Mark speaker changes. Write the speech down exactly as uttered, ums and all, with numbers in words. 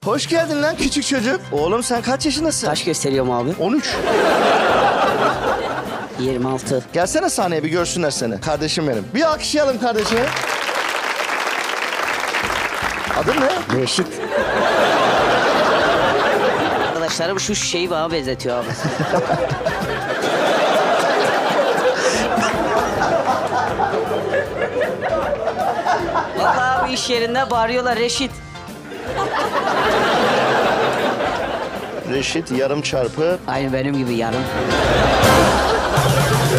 Speaker 1: Hoş geldin lan küçük çocuk. Oğlum sen kaç yaşındasın?
Speaker 2: Kaç gösteriyorum abi?
Speaker 1: on üç.
Speaker 2: yirmi altı.
Speaker 1: Gelsene sahneye bir görsünler seni. Kardeşim benim. Bir alkışlayalım kardeşimi. Adın ne?
Speaker 2: Reşit. Arkadaşlarım şu şeyi bana benzetiyor abi. Vallahi abi iş yerinde bağırıyorlar Reşit.
Speaker 1: Reşit yarım çarpı.
Speaker 2: Aynı benim gibi yarım.